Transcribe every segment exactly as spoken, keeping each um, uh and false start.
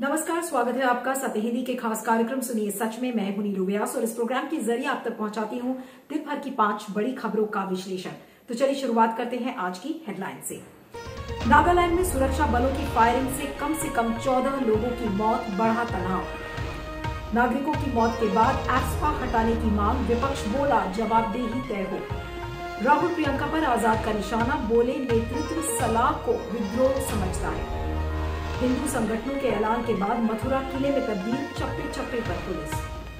नमस्कार, स्वागत है आपका सतहिंदी के खास कार्यक्रम सुनिए सच में। मैं हूं नीलू व्यास और इस प्रोग्राम के जरिए आप तक पहुंचाती हूं दिन भर की पांच बड़ी खबरों का विश्लेषण। तो चलिए शुरुआत करते हैं आज की हेडलाइन से। नागालैंड में सुरक्षा बलों की फायरिंग से कम से कम चौदह लोगों की मौत, बढ़ा तनाव। नागरिकों की मौत के बाद एप्सपा हटाने की मांग, विपक्ष बोला जवाबदेही तय हो। राहुल प्रियंका पर आजाद का निशाना, बोले नेतृत्व सलाह को विद्रोह समझता है। हिंदू संगठनों के ऐलान के बाद मथुरा किले में तब्दील, चप्पे चप्पे पर पुलिस।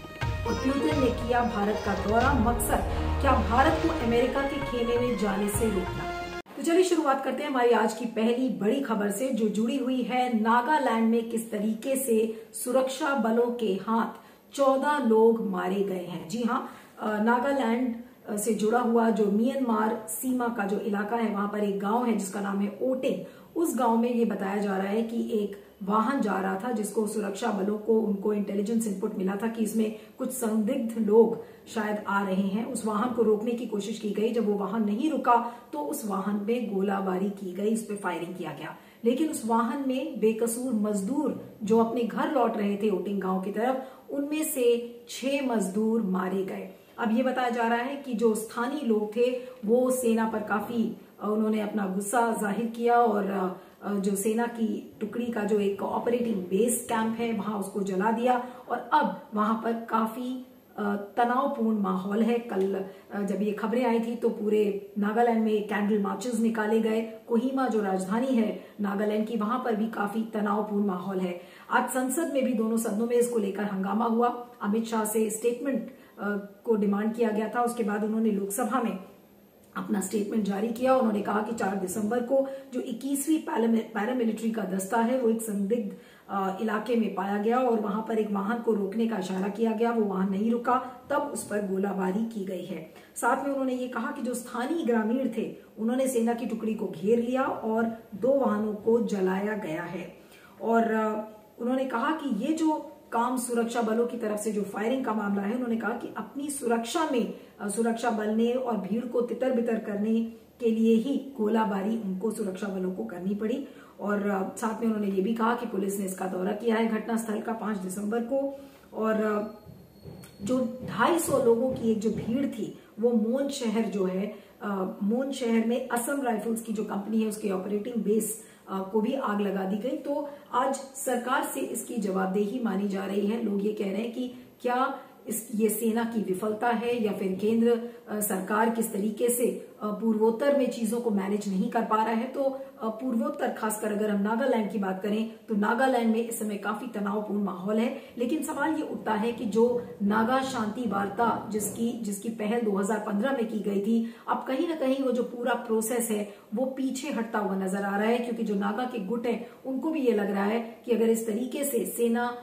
और पुतिन ने किया भारत का दौरा, मकसद क्या भारत को अमेरिका के खेमे में जाने से रोकना। तो चलिए शुरुआत करते हैं हमारी आज की पहली बड़ी खबर से, जो जुड़ी हुई है नागालैंड में किस तरीके से सुरक्षा बलों के हाथ चौदह लोग मारे गए हैं। जी हाँ, नागालैंड से जुड़ा हुआ जो म्यांमार सीमा का जो इलाका है, वहां पर एक गांव है जिसका नाम है ओटिंग। उस गांव में ये बताया जा रहा है कि एक वाहन जा रहा था जिसको सुरक्षा बलों को उनको इंटेलिजेंस इनपुट मिला था कि इसमें कुछ संदिग्ध लोग शायद आ रहे हैं। उस वाहन को रोकने की कोशिश की गई। जब वो वाहन नहीं रुका तो उस वाहन पे गोलाबारी की गई, इस पे फायरिंग किया गया। लेकिन उस वाहन में बेकसूर मजदूर जो अपने घर लौट रहे थे ओटिंग गांव की तरफ, उनमें से छह मजदूर मारे गए। अब ये बताया जा रहा है कि जो स्थानीय लोग थे वो सेना पर काफी उन्होंने अपना गुस्सा जाहिर किया और जो सेना की टुकड़ी का जो एक ऑपरेटिंग बेस कैंप है वहां उसको जला दिया। और अब वहां पर काफी तनावपूर्ण माहौल है। कल जब ये खबरें आई थी तो पूरे नागालैंड में कैंडल मार्चेस निकाले गए। कोहिमा जो राजधानी है नागालैंड की, वहां पर भी काफी तनावपूर्ण माहौल है। आज संसद में भी दोनों सदनों में इसको लेकर हंगामा हुआ। अमित शाह से स्टेटमेंट को डिमांड किया गया था। उसके बाद उन्होंने लोकसभा में अपना स्टेटमेंट जारी किया। उन्होंने कहा कि चार दिसंबर को जो इक्कीसवीं पैरामिलिट्री का दस्ता है वो एक संदिग्ध इलाके में पाया गया और वहां पर एक वाहन को रोकने का इशारा किया गया। वो वाहन नहीं रुका, तब उस पर गोलाबारी की गई है। साथ में उन्होंने ये कहा कि जो स्थानीय ग्रामीण थे उन्होंने सेना की टुकड़ी को घेर लिया और दो वाहनों को जलाया गया है। और उन्होंने कहा कि ये जो काम सुरक्षा बलों की तरफ से जो फायरिंग का मामला है, उन्होंने कहा कि अपनी सुरक्षा में सुरक्षा बल ने और भीड़ को तितर बितर करने के लिए ही गोलाबारी उनको सुरक्षा बलों को करनी पड़ी। और साथ में उन्होंने ये भी कहा कि पुलिस ने इसका दौरा किया है घटना स्थल का पांच दिसंबर को। और जो ढाई सौ लोगों की एक जो भीड़ थी वो मोन शहर जो है, मोन शहर में असम राइफल्स की जो कंपनी है उसके ऑपरेटिंग बेस को भी आग लगा दी गई। तो आज सरकार से इसकी जवाबदेही मानी जा रही है। लोग ये कह रहे हैं कि क्या इस ये सेना की विफलता है या फिर केंद्र सरकार किस तरीके से पूर्वोत्तर में चीजों को मैनेज नहीं कर पा रहा है। तो पूर्वोत्तर, खासकर अगर हम नागालैंड की बात करें तो नागालैंड में इस समय काफी तनावपूर्ण माहौल है। लेकिन सवाल ये उठता है कि जो नागा शांति वार्ता जिसकी जिसकी पहल दो हज़ार पंद्रह में की गई थी, अब कहीं ना कहीं वो जो पूरा प्रोसेस है वो पीछे हटता हुआ नजर आ रहा है। क्योंकि जो नागा के गुट है उनको भी ये लग रहा है कि अगर इस तरीके से सेना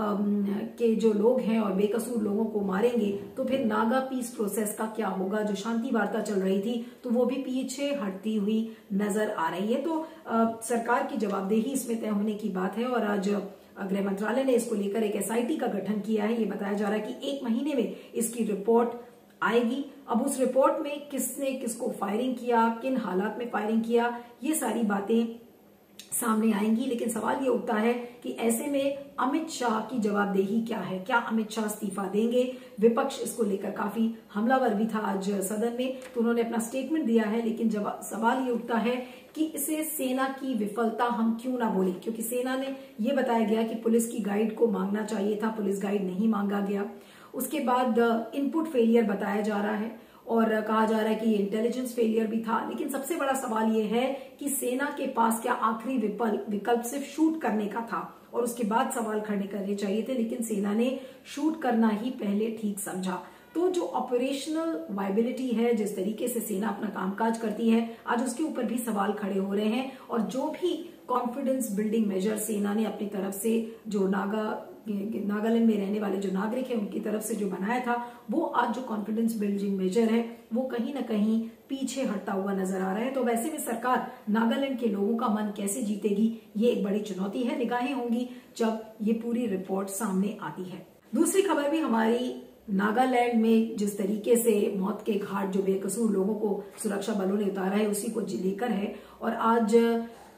के जो लोग हैं और बेकसूर लोगों को मारेंगे तो फिर नागा पीस प्रोसेस का क्या होगा। जो शांति वार्ता चल रही थी तो वो भी पीछे हटती हुई नजर आ रही है। तो आ, सरकार की जवाबदेही इसमें तय होने की बात है। और आज गृह मंत्रालय ने इसको लेकर एक एस आई टी का गठन किया है। ये बताया जा रहा है कि एक महीने में इसकी रिपोर्ट आएगी। अब उस रिपोर्ट में किसने किसको फायरिंग किया, किन हालात में फायरिंग किया, ये सारी बातें सामने आएंगी। लेकिन सवाल ये उठता है कि ऐसे में अमित शाह की जवाबदेही क्या है। क्या अमित शाह इस्तीफा देंगे? विपक्ष इसको लेकर काफी हमलावर भी था आज सदन में, तो उन्होंने अपना स्टेटमेंट दिया है। लेकिन जब सवाल ये उठता है कि इसे सेना की विफलता हम क्यों ना बोले, क्योंकि सेना ने ये बताया गया कि पुलिस की गाइड को मांगना चाहिए था, पुलिस गाइड नहीं मांगा गया। उसके बाद इनपुट फेलियर बताया जा रहा है और कहा जा रहा है कि ये इंटेलिजेंस फेलियर भी था। लेकिन सबसे बड़ा सवाल ये है कि सेना के पास क्या आखिरी विकल्प सिर्फ शूट करने का था और उसके बाद सवाल खड़े करने चाहिए थे। लेकिन सेना ने शूट करना ही पहले ठीक समझा। तो जो ऑपरेशनल वायबिलिटी है, जिस तरीके से सेना अपना कामकाज करती है, आज उसके ऊपर भी सवाल खड़े हो रहे हैं। और जो भी कॉन्फिडेंस बिल्डिंग मेजर सेना ने अपनी तरफ से जो नागा नागालैंड में रहने वाले जो नागरिक हैं उनकी तरफ से जो बनाया था, वो आज जो कॉन्फिडेंस बिल्डिंग मेजर है वो कहीं ना कहीं पीछे हटता हुआ नजर आ रहा है। तो वैसे में सरकार नागालैंड के लोगों का मन कैसे जीतेगी, ये एक बड़ी चुनौती है। निगाहें होंगी जब ये पूरी रिपोर्ट सामने आती है। दूसरी खबर भी हमारी नागालैंड में जिस तरीके से मौत के घाट जो बेकसूर लोगों को सुरक्षा बलों ने उतारा है उसी को लेकर है। और आज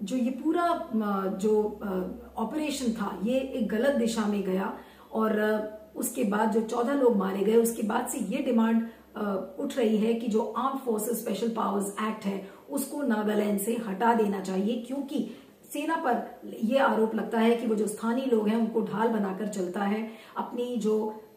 जो ये पूरा जो ऑपरेशन था ये एक गलत दिशा में गया और उसके बाद जो चौदह लोग मारे गए, उसके बाद से ये डिमांड उठ रही है कि जो arm forces special powers act है उसको नागालैंड से हटा देना चाहिए, क्योंकि सेना पर यह आरोप लगता है कि वो जो स्थानीय लोग हैं उनको ढाल बनाकर चलता है, अपनी जो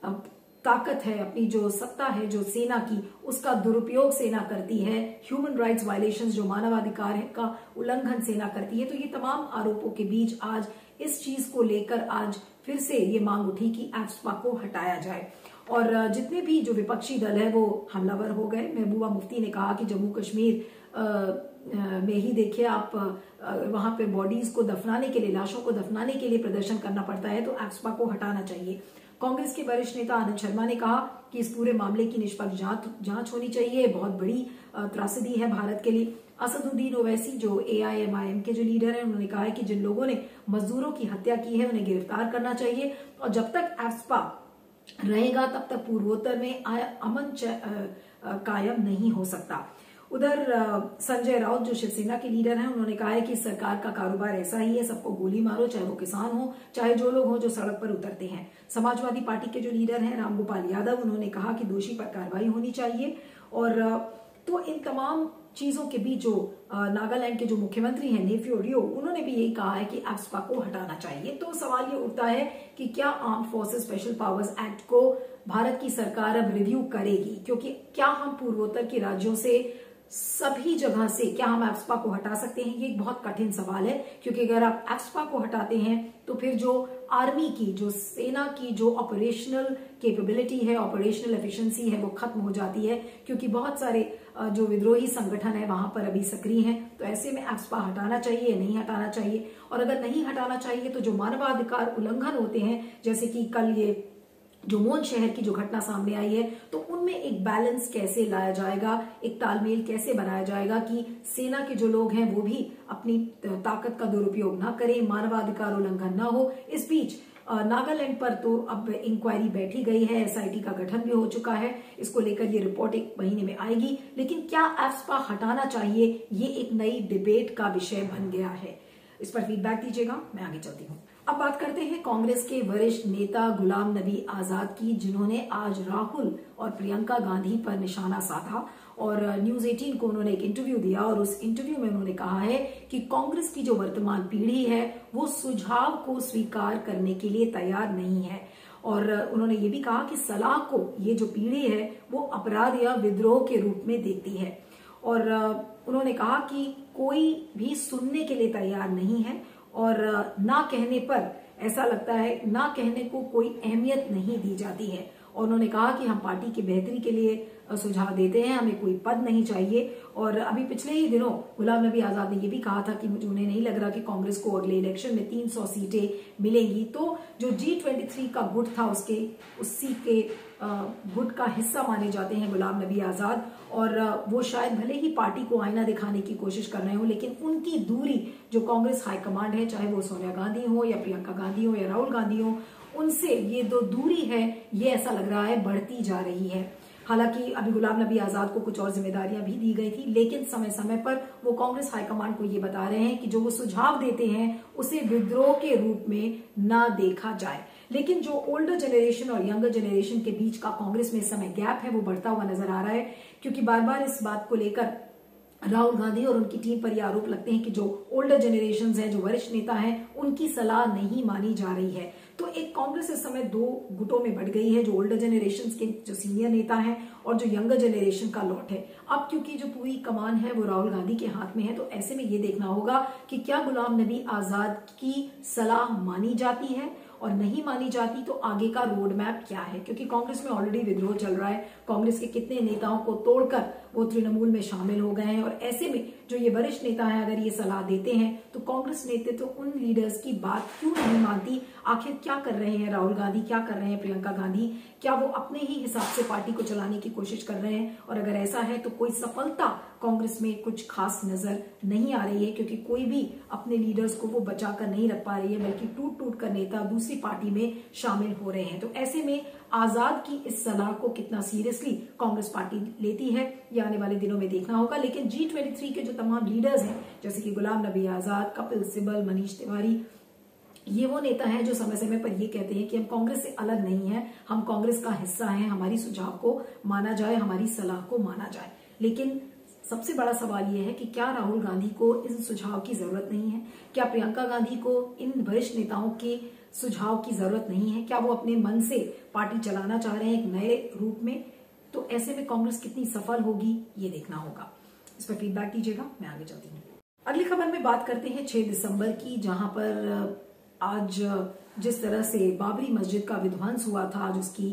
ताकत है, अपनी जो सत्ता है जो सेना की, उसका दुरुपयोग सेना करती है, ह्यूमन राइट्स वायलेशंस जो मानवाधिकार है का उल्लंघन सेना करती है। तो ये तमाम आरोपों के बीच आज इस चीज को लेकर आज फिर से ये मांग उठी कि एफ्स्पा को हटाया जाए और जितने भी जो विपक्षी दल है वो हमलावर हो गए। महबूबा मुफ्ती ने कहा कि जम्मू कश्मीर में ही देखिए आप, वहां पे बॉडीज को दफनाने के लिए, लाशों को दफनाने के लिए प्रदर्शन करना पड़ता है, तो एफ्स्पा को हटाना चाहिए। कांग्रेस के वरिष्ठ नेता आनंद शर्मा ने कहा कि इस पूरे मामले की निष्पक्ष जांच जांच होनी चाहिए, बहुत बड़ी त्रासदी है भारत के लिए। असदुद्दीन ओवैसी जो ए आई एम आई एम के जो लीडर हैं, उन्होंने कहा है कि जिन लोगों ने मजदूरों की हत्या की है उन्हें गिरफ्तार करना चाहिए और जब तक एफ्स्पा रहेगा तब तक पूर्वोत्तर में अमन कायम नहीं हो सकता। उधर संजय राउत जो शिवसेना के लीडर हैं, उन्होंने कहा है कि सरकार का कारोबार ऐसा ही है, सबको गोली मारो, चाहे वो किसान हो चाहे जो लोग हो जो सड़क पर उतरते हैं। समाजवादी पार्टी के जो लीडर हैं रामगोपाल यादव, उन्होंने कहा कि दोषी पर कार्रवाई होनी चाहिए। और तो इन तमाम चीजों के बीच जो नागालैंड के जो मुख्यमंत्री हैं नेफ्यू रियो, उन्होंने भी यही कहा है कि एफ्स्पा को हटाना चाहिए। तो सवाल ये उठता है कि क्या arm forces special powers act को भारत की सरकार अब रिव्यू करेगी, क्योंकि क्या हम पूर्वोत्तर के राज्यों से सभी जगह से क्या हम एफ्स्पा को हटा सकते हैं, ये एक बहुत कठिन सवाल है। क्योंकि अगर आप एफ्स्पा को हटाते हैं तो फिर जो आर्मी की, जो सेना की जो ऑपरेशनल कैपेबिलिटी है, ऑपरेशनल एफिशिएंसी है, वो खत्म हो जाती है, क्योंकि बहुत सारे जो विद्रोही संगठन है वहां पर अभी सक्रिय हैं। तो ऐसे में एफ्स्पा हटाना चाहिए, नहीं हटाना चाहिए, और अगर नहीं हटाना चाहिए तो जो मानवाधिकार उल्लंघन होते हैं, जैसे कि कल ये जो मोन शहर की जो घटना सामने आई है, तो उनमें एक बैलेंस कैसे लाया जाएगा, एक तालमेल कैसे बनाया जाएगा कि सेना के जो लोग हैं वो भी अपनी ताकत का दुरुपयोग ना करें, मानवाधिकार उल्लंघन ना हो। इस बीच नागालैंड पर तो अब इंक्वायरी बैठी गई है, एस आई टी का गठन भी हो चुका है, इसको लेकर ये रिपोर्ट एक महीने में आएगी। लेकिन क्या एफ्स्पा हटाना चाहिए, ये एक नई डिबेट का विषय बन गया है। इस पर फीडबैक दीजिएगा, मैं आगे चलती हूँ। अब बात करते हैं कांग्रेस के वरिष्ठ नेता गुलाम नबी आजाद की, जिन्होंने आज राहुल और प्रियंका गांधी पर निशाना साधा और न्यूज अठारह को उन्होंने एक इंटरव्यू दिया और उस इंटरव्यू में उन्होंने कहा है कि कांग्रेस की जो वर्तमान पीढ़ी है वो सुझाव को स्वीकार करने के लिए तैयार नहीं है। और उन्होंने ये भी कहा कि सलाह को ये जो पीढ़ी है वो अपराध या विद्रोह के रूप में देखती है। और उन्होंने कहा कि कोई भी सुनने के लिए तैयार नहीं है और ना कहने पर ऐसा लगता है, ना कहने को कोई अहमियत नहीं दी जाती है। और उन्होंने कहा कि हम पार्टी की बेहतरी के लिए सुझाव देते हैं, हमें कोई पद नहीं चाहिए। और अभी पिछले ही दिनों गुलाम नबी आजाद ने ये भी कहा था कि मुझे उन्हें नहीं लग रहा कि कांग्रेस को अगले इलेक्शन में तीन सौ सीटें मिलेंगी। तो जो जी ट्वेंटी थ्री का गुट था उसके उसी के गुट का हिस्सा माने जाते हैं गुलाम नबी आजाद, और वो शायद भले ही पार्टी को आईना दिखाने की कोशिश कर रहे हो, लेकिन उनकी दूरी जो कांग्रेस हाईकमांड है, चाहे वो सोनिया गांधी हो या प्रियंका गांधी हो या राहुल गांधी हो, उनसे ये दो दूरी है, ये ऐसा लग रहा है बढ़ती जा रही है। हालांकि अभी गुलाम नबी आजाद को कुछ और जिम्मेदारियां भी दी गई थी, लेकिन समय समय पर वो कांग्रेस हाईकमांड को ये बता रहे हैं कि जो वो सुझाव देते हैं उसे विद्रोह के रूप में ना देखा जाए। लेकिन जो ओल्डर जनरेशन और यंगर जनरेशन के बीच का कांग्रेस में इस समय गैप है वो बढ़ता हुआ नजर आ रहा है, क्योंकि बार बार इस बात को लेकर राहुल गांधी और उनकी टीम पर यह आरोप लगते हैं कि जो ओल्डर जनरेशन हैं, जो वरिष्ठ नेता हैं, उनकी सलाह नहीं मानी जा रही है। तो एक कांग्रेस इस समय दो गुटों में बढ़ गई है, जो ओल्डर जनरेशन के जो सीनियर नेता हैं और जो यंगर जनरेशन का लॉट है। अब क्योंकि जो पूरी कमान है वो राहुल गांधी के हाथ में है, तो ऐसे में ये देखना होगा कि क्या गुलाम नबी आजाद की सलाह मानी जाती है, और नहीं मानी जाती तो आगे का रोड मैप क्या है। क्योंकि कांग्रेस में ऑलरेडी विद्रोह चल रहा है, कांग्रेस के कितने नेताओं को तोड़कर वो तृणमूल में शामिल हो गए हैं, और ऐसे में जो ये वरिष्ठ नेता हैं अगर ये सलाह देते हैं तो कांग्रेस नेतृत्व तो उन लीडर्स की बात क्यों नहीं मानती। आखिर क्या कर रहे हैं राहुल गांधी, क्या कर रहे हैं प्रियंका गांधी, क्या वो अपने ही हिसाब से पार्टी को चलाने की कोशिश कर रहे हैं, और अगर ऐसा है तो कोई सफलता कांग्रेस में कुछ खास नजर नहीं आ रही है, क्योंकि कोई भी अपने लीडर्स को वो बचाकर नहीं रख पा रही है, बल्कि टूट टूट कर नेता दूसरी पार्टी में शामिल हो रहे हैं। तो ऐसे में आजाद की इस सलाह को कितना सीरियसली कांग्रेस पार्टी लेती है, ये आने वाले दिनों में देखना होगा। लेकिन जी ट्वेंटी थ्री के जो तमाम लीडर्स हैं, जैसे कि गुलाम नबी आजाद, कपिल सिब्बल, मनीष तिवारी, ये वो नेता हैं जो समय समय पर ये कहते हैं कि हम कांग्रेस से अलग नहीं हैं, हम कांग्रेस का हिस्सा हैं, हमारी सुझाव को माना जाए, हमारी सलाह को माना जाए। लेकिन सबसे बड़ा सवाल यह है कि क्या राहुल गांधी को इन सुझाव की जरूरत नहीं है? क्या प्रियंका गांधी को इन वरिष्ठ नेताओं के सुझाव की जरूरत नहीं है? क्या वो अपने मन से पार्टी चलाना चाह रहे हैं एक नए रूप में? तो ऐसे में कांग्रेस कितनी सफल होगी, ये देखना होगा। इस पर फीडबैक दीजिएगा, मैं आगे चलती हूँ। अगली खबर में बात करते हैं छह दिसंबर की, जहां पर आज जिस तरह से बाबरी मस्जिद का विध्वंस हुआ था, आज उसकी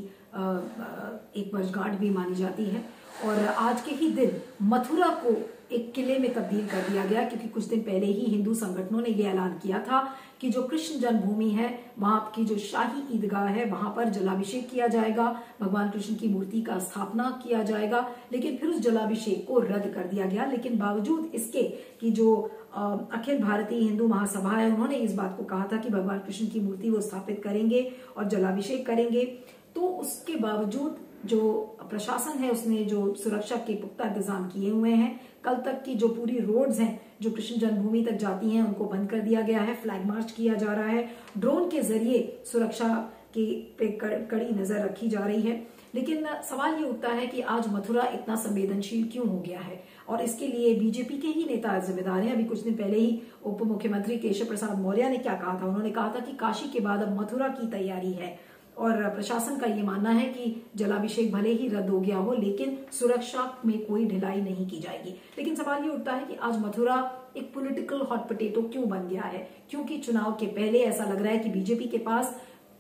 एक वर्षगांठ भी मानी जाती है। और आज के ही दिन मथुरा को एक किले में तब्दील कर दिया गया, क्योंकि कुछ दिन पहले ही हिंदू संगठनों ने यह ऐलान किया था कि जो कृष्ण जन्मभूमि है, वहां की जो शाही ईदगाह है, वहां पर जलाभिषेक किया जाएगा, भगवान कृष्ण की मूर्ति का स्थापना किया जाएगा। लेकिन फिर उस जलाभिषेक को रद्द कर दिया गया। लेकिन बावजूद इसके कि जो अखिल भारतीय हिंदू महासभा है, उन्होंने इस बात को कहा था कि भगवान कृष्ण की मूर्ति वो स्थापित करेंगे और जलाभिषेक करेंगे, तो उसके बावजूद जो प्रशासन है उसने जो सुरक्षा के पुख्ता इंतजाम किए हुए हैं। कल तक की जो पूरी रोड्स हैं जो कृष्ण जन्मभूमि तक जाती हैं, उनको बंद कर दिया गया है, फ्लैग मार्च किया जा रहा है, ड्रोन के जरिए सुरक्षा की पे कड़ी नजर रखी जा रही है। लेकिन सवाल ये उठता है कि आज मथुरा इतना संवेदनशील क्यों हो गया है, और इसके लिए बीजेपी के ही नेता जिम्मेदार हैं। अभी कुछ दिन पहले ही उप मुख्यमंत्री केशव प्रसाद मौर्य ने क्या कहा था? उन्होंने कहा था कि काशी के बाद अब मथुरा की तैयारी है, और प्रशासन का ये मानना है कि जलाभिषेक भले ही रद्द हो गया हो, लेकिन सुरक्षा में कोई ढिलाई नहीं की जाएगी। लेकिन सवाल ये उठता है कि आज मथुरा एक पॉलिटिकल हॉट पोटैटो क्यों बन गया है? क्योंकि चुनाव के पहले ऐसा लग रहा है कि बीजेपी के पास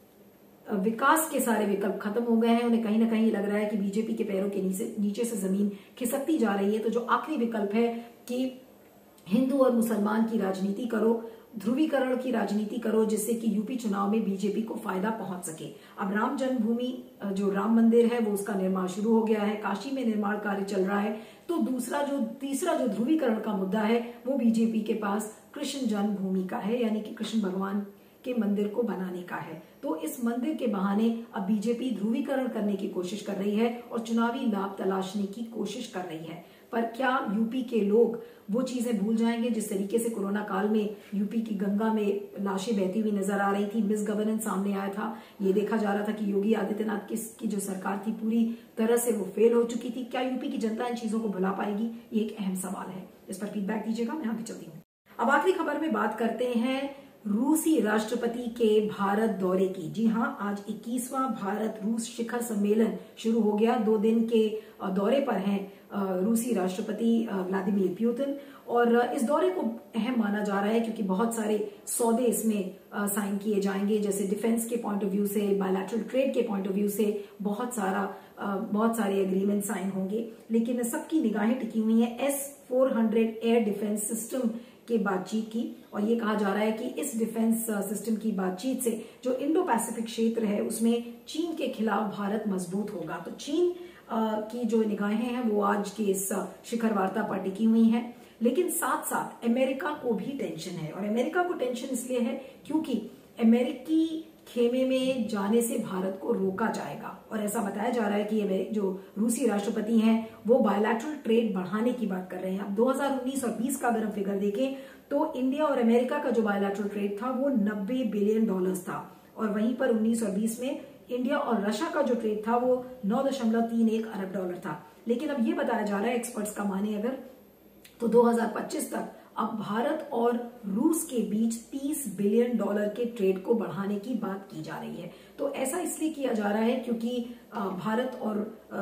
विकास के सारे विकल्प खत्म हो गए हैं। उन्हें कहीं ना कहीं लग रहा है कि बीजेपी के पैरों के नीचे नीचे से जमीन खिसकती जा रही है। तो जो आखिरी विकल्प है कि हिंदू और मुसलमान की राजनीति करो, ध्रुवीकरण की राजनीति करो, जिससे कि यूपी चुनाव में बीजेपी को फायदा पहुंच सके। अब राम जन्मभूमि जो राम मंदिर है वो उसका निर्माण शुरू हो गया है, काशी में निर्माण कार्य चल रहा है। तो दूसरा जो तीसरा जो ध्रुवीकरण का मुद्दा है वो बीजेपी के पास कृष्ण जन्मभूमि का है, यानी कि कृष्ण भगवान के मंदिर को बनाने का है। तो इस मंदिर के बहाने अब बीजेपी ध्रुवीकरण करने की कोशिश कर रही है और चुनावी लाभ तलाशने की कोशिश कर रही है। पर क्या यूपी के लोग वो चीजें भूल जाएंगे जिस तरीके से कोरोना काल में यूपी की गंगा में लाशें बहती हुई नजर आ रही थी, मिस गवर्नेंस सामने आया था, ये देखा जा रहा था कि योगी आदित्यनाथ की, की जो सरकार थी पूरी तरह से वो फेल हो चुकी थी। क्या यूपी की जनता इन चीजों को भुला पाएगी? ये एक अहम सवाल है। इस पर फीडबैक दीजिएगा, मैं आगे चलती हूँ। अब आखिरी खबर में बात करते हैं रूसी राष्ट्रपति के भारत दौरे की। जी हां, आज इक्कीसवां भारत रूस शिखर सम्मेलन शुरू हो गया। दो दिन के दौरे पर हैं रूसी राष्ट्रपति व्लादिमीर पुतिन, और इस दौरे को अहम माना जा रहा है क्योंकि बहुत सारे सौदे इसमें साइन किए जाएंगे, जैसे डिफेंस के पॉइंट ऑफ व्यू से, बायलैटरल ट्रेड के पॉइंट ऑफ व्यू से बहुत सारा बहुत सारे एग्रीमेंट साइन होंगे। लेकिन सबकी निगाहें टिकी हुई हैं S four hundred air defence system के बातचीत की, और ये कहा जा रहा है कि इस डिफेंस सिस्टम की बातचीत से जो इंडो पैसिफिक क्षेत्र है उसमें चीन के खिलाफ भारत मजबूत होगा। तो चीन की जो निगाहें हैं वो आज के इस शिखर वार्ता पर टिकी हुई हैं। लेकिन साथ साथ अमेरिका को भी टेंशन है, और अमेरिका को टेंशन इसलिए है क्योंकि अमेरिकी खेमे में जाने से भारत को रोका जाएगा। और ऐसा बताया जा रहा है कि ये जो रूसी राष्ट्रपति हैं वो बायलैटरल ट्रेड बढ़ाने की बात कर रहे हैं। अब दो हज़ार उन्नीस और बीस का अगर हम फिगर देखें तो इंडिया और अमेरिका का जो बायलैटरल ट्रेड था वो नब्बे बिलियन डॉलर्स था, और वहीं पर उन्नीस और बीस में इंडिया और रशिया का जो ट्रेड था वो नौ दशमलव तीन एक अरब डॉलर था। लेकिन अब ये बताया जा रहा है, एक्सपर्ट्स का माने अगर, तो दो हज़ार पच्चीस तक अब भारत और रूस के बीच तीस बिलियन डॉलर के ट्रेड को बढ़ाने की बात की जा रही है। तो ऐसा इसलिए किया जा रहा है क्योंकि भारत और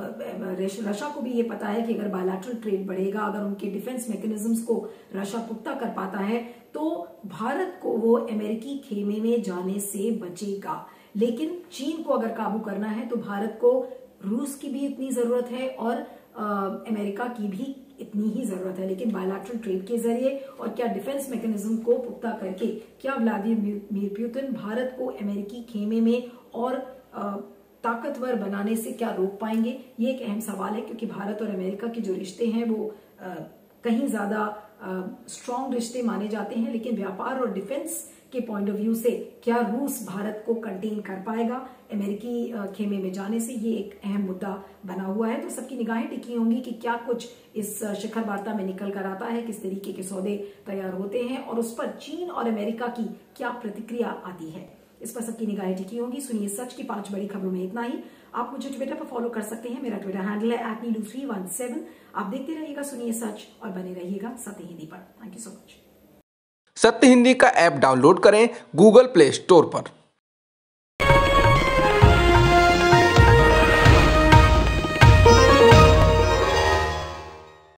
रशिया को भी ये पता है कि अगर बायलैटरल ट्रेड बढ़ेगा, अगर उनके डिफेंस मैकेनिज्म्स को रशिया पुख्ता कर पाता है तो भारत को वो अमेरिकी खेमे में जाने से बचेगा। लेकिन चीन को अगर काबू करना है तो भारत को रूस की भी इतनी जरूरत है और अमेरिका की भी इतनी ही जरूरत है। लेकिन बायलैटरल ट्रेड के जरिए और क्या डिफेंस मैकेनिज्म को पुख्ता करके क्या व्लादिमीर पुतिन भारत को अमेरिकी खेमे में और ताकतवर बनाने से क्या रोक पाएंगे? ये एक अहम सवाल है, क्योंकि भारत और अमेरिका के जो रिश्ते हैं वो कहीं ज्यादा स्ट्रॉन्ग रिश्ते माने जाते हैं, लेकिन व्यापार और डिफेंस के पॉइंट ऑफ व्यू से क्या रूस भारत को कंटेन कर पाएगा अमेरिकी खेमे में जाने से, ये एक अहम मुद्दा बना हुआ है। तो सबकी निगाहें टिकी होंगी कि क्या कुछ इस शिखर वार्ता में निकल कर आता है, किस तरीके के सौदे तैयार होते हैं और उस पर चीन और अमेरिका की क्या प्रतिक्रिया आती है, इस पर सबकी निगाहें टिकी होंगी। सुनिए सच की पांच बड़ी खबरों में इतना ही। आप मुझे ट्विटर पर फॉलो कर सकते हैं, मेरा ट्विटर हैंडल है at Neelu three one seven. आप देखते रहिएगा सुनिए सच और बने रहिएगा सत्य हिंदी पर। Thank you so much. Satya Hindi का ऐप डाउनलोड करें गूगल प्ले स्टोर पर।